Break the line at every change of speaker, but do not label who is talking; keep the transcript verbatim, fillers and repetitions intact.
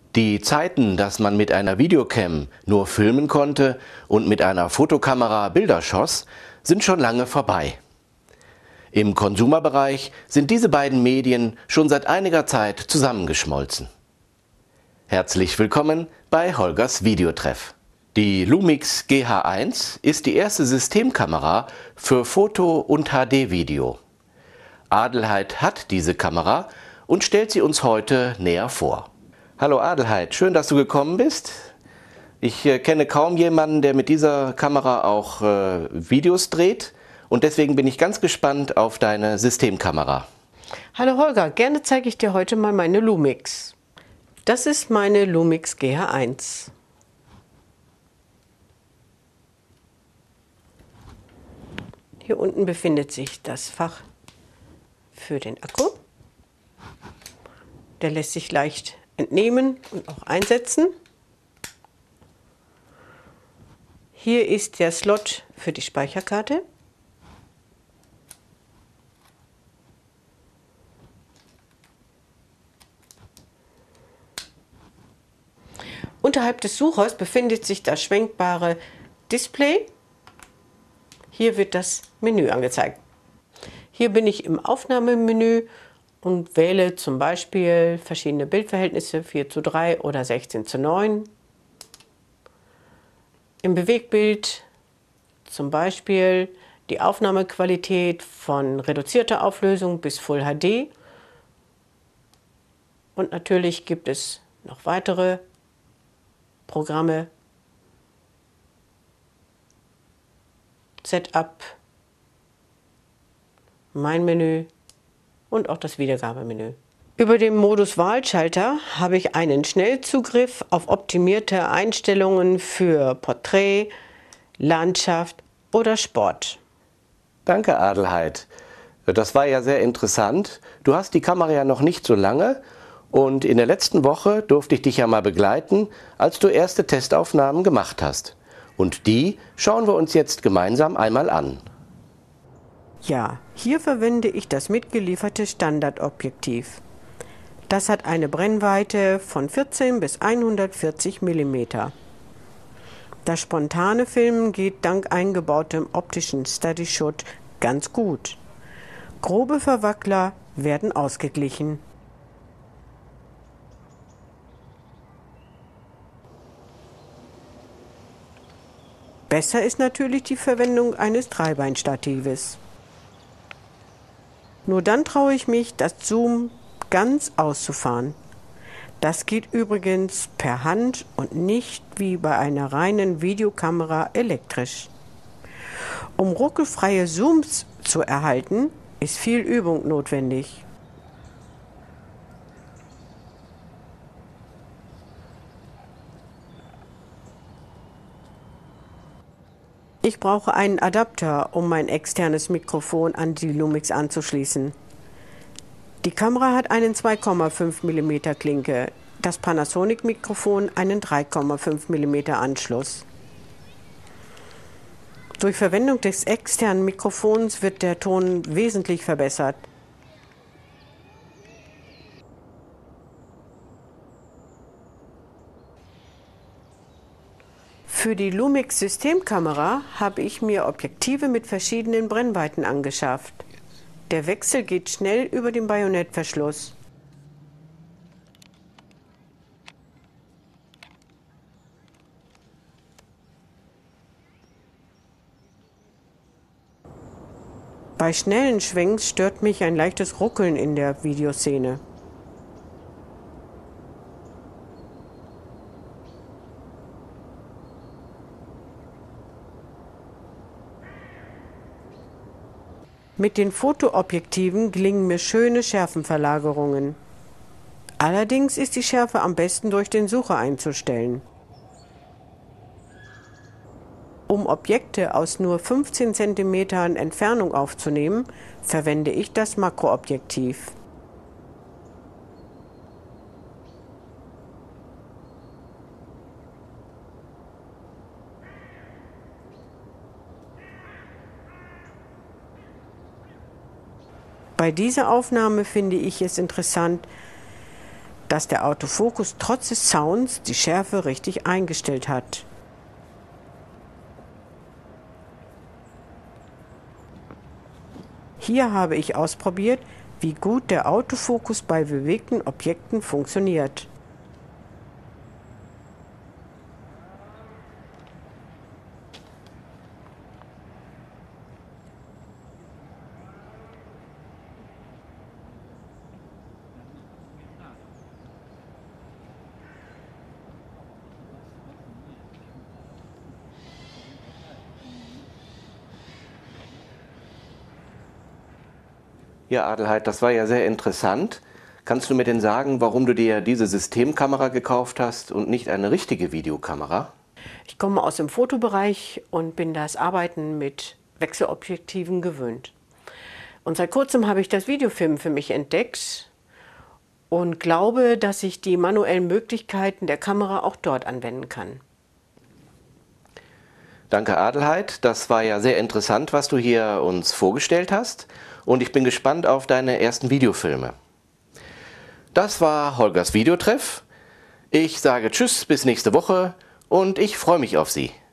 Die Zeiten, dass man mit einer Videocam nur filmen konnte und mit einer Fotokamera Bilder schoss, sind schon lange vorbei. Im Konsumerbereich sind diese beiden Medien schon seit einiger Zeit zusammengeschmolzen. Herzlich willkommen bei Holgers Videotreff. Die Lumix G H eins ist die erste Systemkamera für Foto- und H D-Video. Adelheid hat diese Kamera und stellt sie uns heute näher vor. Hallo Adelheid, schön, dass du gekommen bist. Ich äh, kenne kaum jemanden, der mit dieser Kamera auch äh, Videos dreht, und deswegen bin ich ganz gespannt auf deine Systemkamera.
Hallo Holger, gerne zeige ich dir heute mal meine Lumix. Das ist meine Lumix G H eins. Hier unten befindet sich das Fach für den Akku. Der lässt sich leicht entnehmen und auch einsetzen. Hier ist der Slot für die Speicherkarte. Unterhalb des Suchers befindet sich das schwenkbare Display. Hier wird das Menü angezeigt. Hier bin ich im Aufnahmemenü und wähle zum Beispiel verschiedene Bildverhältnisse, vier zu drei oder sechzehn zu neun. Im Bewegtbild zum Beispiel die Aufnahmequalität von reduzierter Auflösung bis Full H D. Und natürlich gibt es noch weitere Programme, Setup, mein Menü und auch das Wiedergabemenü. Über den Modus Wahlschalter habe ich einen Schnellzugriff auf optimierte Einstellungen für Porträt, Landschaft oder Sport.
Danke Adelheid. Das war ja sehr interessant. Du hast die Kamera ja noch nicht so lange und in der letzten Woche durfte ich dich ja mal begleiten, als du erste Testaufnahmen gemacht hast. Und die schauen wir uns jetzt gemeinsam einmal an.
Ja, hier verwende ich das mitgelieferte Standardobjektiv. Das hat eine Brennweite von vierzehn bis hundertvierzig Millimeter. Das spontane Filmen geht dank eingebautem optischen Steady Shot ganz gut. Grobe Verwackler werden ausgeglichen. Besser ist natürlich die Verwendung eines Dreibeinstatives. Nur dann traue ich mich, das Zoom ganz auszufahren. Das geht übrigens per Hand und nicht wie bei einer reinen Videokamera elektrisch. Um ruckelfreie Zooms zu erhalten, ist viel Übung notwendig. Ich brauche einen Adapter, um mein externes Mikrofon an die Lumix anzuschließen. Die Kamera hat einen zwei Komma fünf Millimeter Klinke, das Panasonic-Mikrofon einen drei Komma fünf Millimeter Anschluss. Durch Verwendung des externen Mikrofons wird der Ton wesentlich verbessert. Für die Lumix Systemkamera habe ich mir Objektive mit verschiedenen Brennweiten angeschafft. Der Wechsel geht schnell über den Bajonettverschluss. Bei schnellen Schwenks stört mich ein leichtes Ruckeln in der Videoszene. Mit den Fotoobjektiven gelingen mir schöne Schärfenverlagerungen. Allerdings ist die Schärfe am besten durch den Sucher einzustellen. Um Objekte aus nur fünfzehn Zentimeter Entfernung aufzunehmen, verwende ich das Makroobjektiv. Bei dieser Aufnahme finde ich es interessant, dass der Autofokus trotz des Sounds die Schärfe richtig eingestellt hat. Hier habe ich ausprobiert, wie gut der Autofokus bei bewegten Objekten funktioniert.
Ja, Adelheid, das war ja sehr interessant. Kannst du mir denn sagen, warum du dir diese Systemkamera gekauft hast und nicht eine richtige Videokamera?
Ich komme aus dem Fotobereich und bin das Arbeiten mit Wechselobjektiven gewöhnt. Und seit kurzem habe ich das Videofilmen für mich entdeckt und glaube, dass ich die manuellen Möglichkeiten der Kamera auch dort anwenden kann.
Danke, Adelheid. Das war ja sehr interessant, was du hier uns vorgestellt hast. Und ich bin gespannt auf deine ersten Videofilme. Das war Holgers Videotreff. Ich sage Tschüss, bis nächste Woche und ich freue mich auf Sie.